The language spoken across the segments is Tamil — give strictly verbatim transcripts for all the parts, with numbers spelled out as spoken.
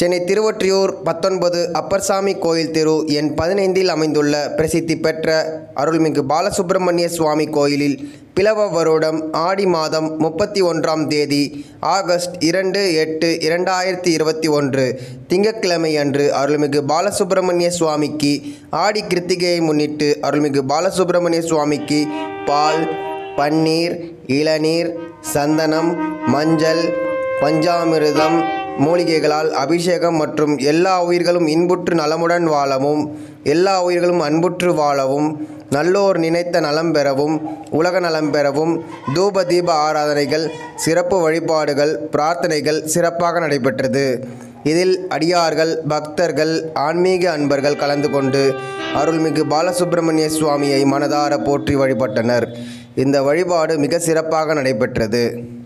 சென்னை திருவொற்றியூர் பத்தொன்பது அப்பர்சாமி கோயில் தெரு எண் பதினைந்தில் அமைந்துள்ள பிரசித்தி பெற்ற அருள்மிகு பாலசுப்பிரமணிய சுவாமி கோயிலில் பிலவ வருடம் ஆடி மாதம் முப்பத்தி ஒன்றாம் தேதி ஆகஸ்ட் இரண்டு எட்டு இரண்டாயிரத்தி இருபத்தி ஒன்று திங்கட்கிழமை அன்று அருள்மிகு பாலசுப்பிரமணிய சுவாமிக்கு ஆடி கிருத்திகையை முன்னிட்டு அருள்மிகு பாலசுப்பிரமணிய சுவாமிக்கு பால், பன்னீர், இளநீர், சந்தனம், மஞ்சள், பஞ்சாமிர்தம், மூலிகைகளால் அபிஷேகம் மற்றும் எல்லா உயிர்களும் இன்புற்று நலமுடன் வாழவும், எல்லா உயிர்களும் அன்புற்று வாழவும், நல்லோர் நினைத்த நலம் பெறவும், உலக நலம் பெறவும் தூப தீப ஆராதனைகள், சிறப்பு வழிபாடுகள், பிரார்த்தனைகள் சிறப்பாக நடைபெற்றது. இதில் அடியார்கள், பக்தர்கள், ஆன்மீக அன்பர்கள் கலந்து கொண்டு அருள்மிகு பாலசுப்பிரமணிய சுவாமியை மனதார போற்றி வழிபட்டனர். இந்த வழிபாடு மிக சிறப்பாக நடைபெற்றது.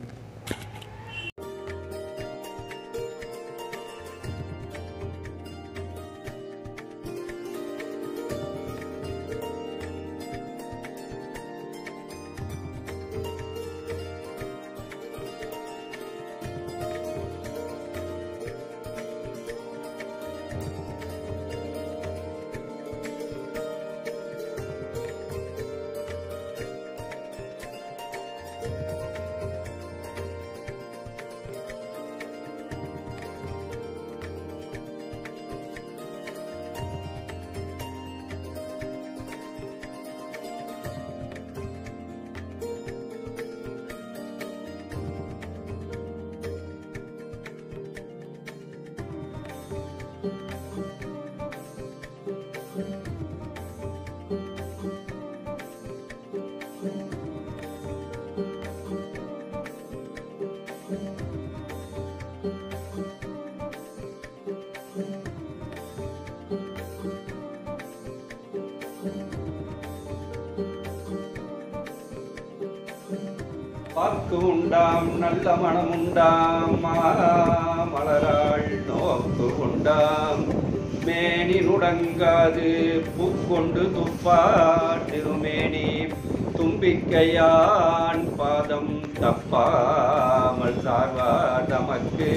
வாக்கு உண்டாம் நல்ல மனம் உண்டாம் மலராள் நோக்கு உண்டாம் மேனி நுடங்காது பூக்கொண்டு துப்பா திருமேனி தும்பிக்கையான் பாதம் தப்பாமல் சார்வார் தமக்கு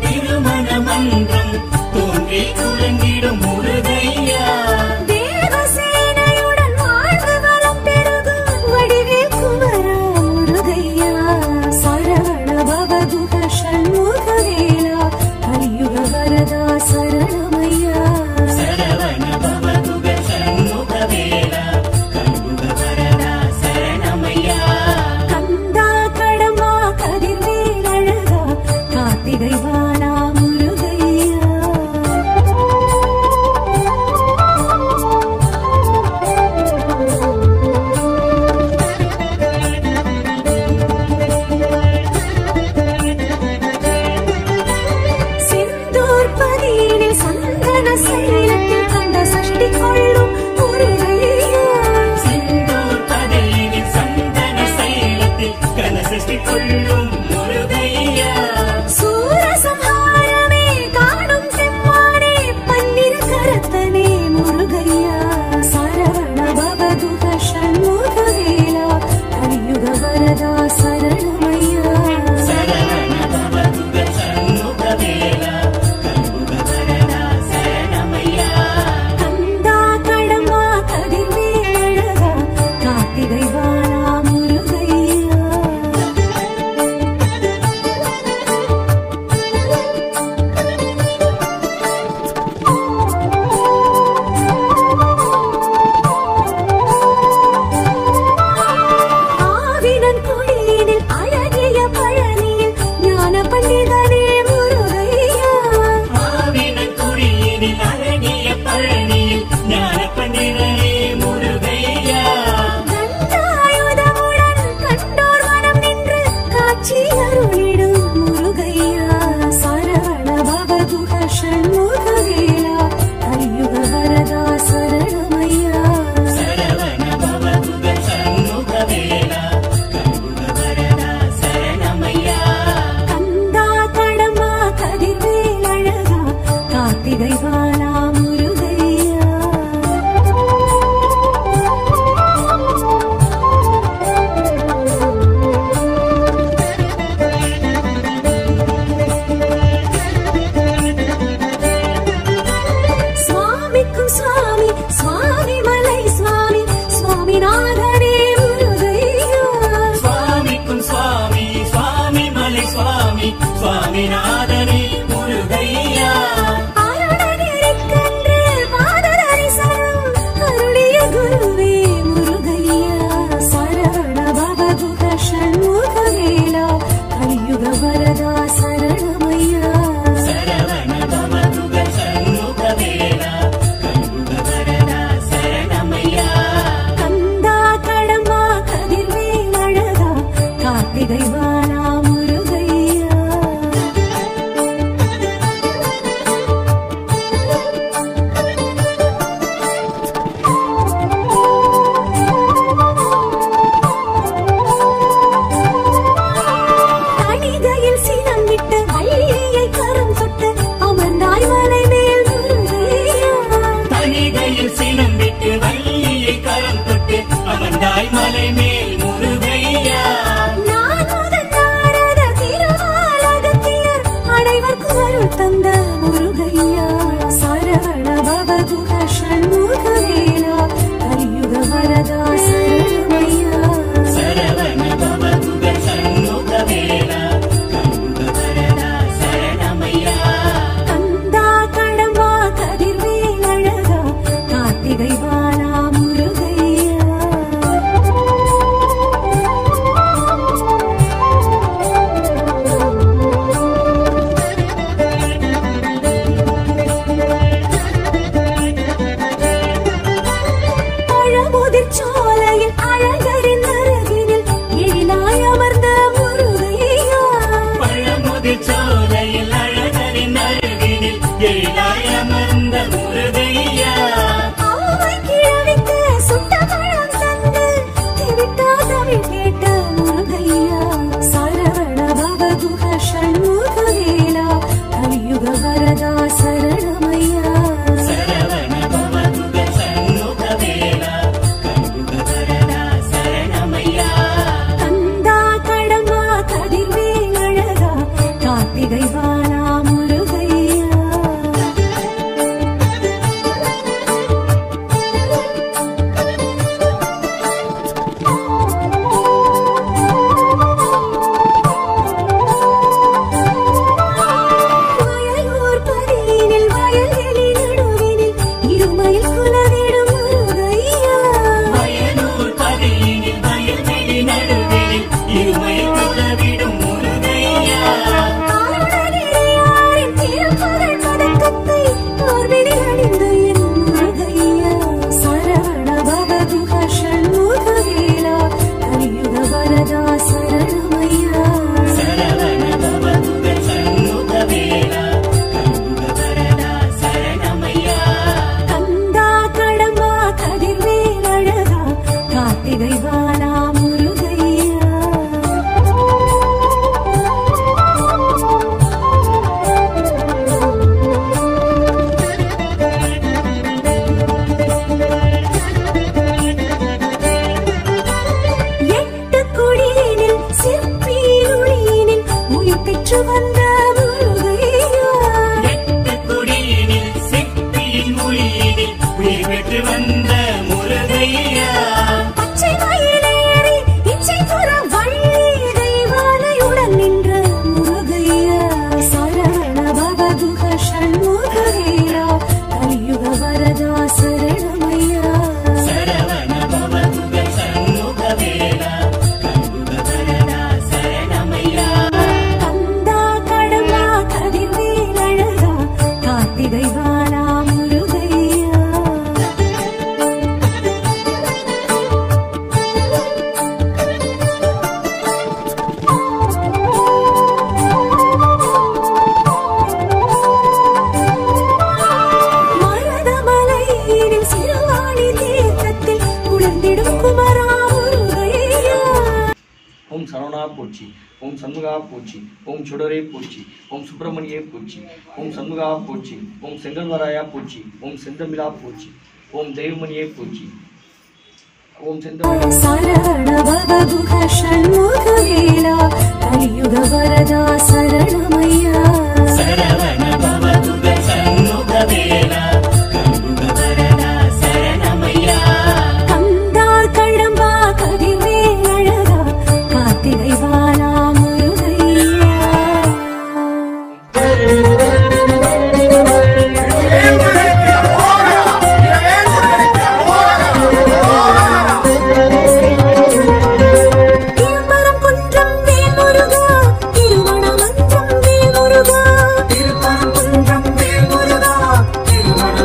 திருமண மன்றம் தோன்றி குலங்கிடும் முருகையா தேவ வருகையில் சினம் விட்டு வள்ளியை கரம் தொட்டு அமர்ந்தாய் மலை மேல் முருகையா. நான் முதல் நாரத திருவாலகத்தியர் அனைவர்க்கு அருள் தந்த முருகையா. சரவண பவகுக ஷண்முகவேலா கலியுக வரதா சரணமையா. சரவண பவகுக ஷண்முகவேலா கலியுக வரதா சரணமையா. கந்தா கடம்பா கதிர்வேல் அழகா கார்த்திகை பாலா முருகையா. பழமுதிர் சோலையில் அழகரின் அருகினில் எழிலாய் அமர்ந்த முருகையா. பழமுதிர் சோலையில் அழகரின் அருகினில் எழிலாய் அமர்ந்த முருகையா. ஆவை கிழவிக்கு சுட்ட பழம் தந்து திவிட்டா தமிழ் கேட்ட முருகையா. சரவண பவகுக ஷண்முகவேலா கலியுக வரதா சரணமையா. சரவண பவகுக ஷண்முகவேலா கலியுக வரதா சரணமையா. கந்தா கடம்பா கதிர்வேல் அழகா கார்த்திகை பாலா முருகையா. வயலூர் பதியினில் வயல்வெளி நடுவினில் இருமையில் குலவிடும் முருகையா. வயலூர் பதியினில் வயல்வெளி நடுவினில் இருமையில் குலவிடும் முருகையா. ஆருணகிரியாரின் திருப்புகழ் பதக்கத்தை மார்பினில் அணிந்த என் முருகையா. சரவண பவகுக ஷண்முகவேலா கலியுக வரதா சரணமையா. சரவண பவகுக ஷண்முகவேலா கலியுக வரதா சரணமையா. கந்தா கடம்பா கதிர்வேல் அழகா கார்த்திகை பாலா முருகையா. எட்டு குடியினில் சிற்பியுளியினில் உயிர் பெற்று வந்த முருகையா. எட்டு குடியினில் சிற்பியின் மொழியினில் உயிர் பெற்று வந்த முருகையா. பச்சை மயிலேறி இச்சை புற வள்ளி தெய்வானையுடன் நின்ற முருகையா. சரவண பவகுக ஷண்முகவேலா கலியுக வரதா சரணமையா. சரவண பவகுக ஷண்முகவேலா கலியுக வரதா சரணமையா. கந்தா கடம்பா கதிர்வேல் அழகா கார்த்திகை பாலா முருகையா. மருதமலையினில் சிறுவாணி தீர்த்தத்தில் உழந்திடும் குமரா முருகையா. ஓம் சரவணா போற்றி, ஓம் சண்முகா போற்றி, ஓம் சுடரே போற்றி, ஓம் சுப்பிரமணியே போற்றி, ஓம் சண்முகா போற்றி, ஓம் செங்கல்வராயா போற்றி, ஓம் செந்தமிழா போற்றி, ஓம் தெய்வமணியே போற்றி, ஓம் செந்த சரவண பவகுக ஷண்முகவேலா கலியுக வரதா சரணமையா. சரவண பவகுக ஷண்முகவேலா கலியுக வரதா சரணமையா. கந்தா கடம்பா கதிர்வேல் அழகா கார்த்திகை பாலா முருகையா. திருப்பரம் குன்றம் வேல் முருகா திருமண மன்றம் வேல் முருகா. திருப்பரங்குன்றம் வேல் முருகா, திருமண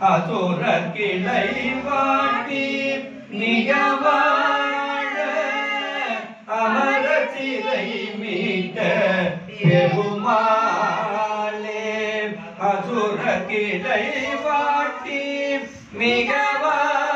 அசுர கிளை வாட்டி நிகவாழ அமர சிலை மீட்ட பெருமாளே அசுர கிளை வாட்டி மிகவாழ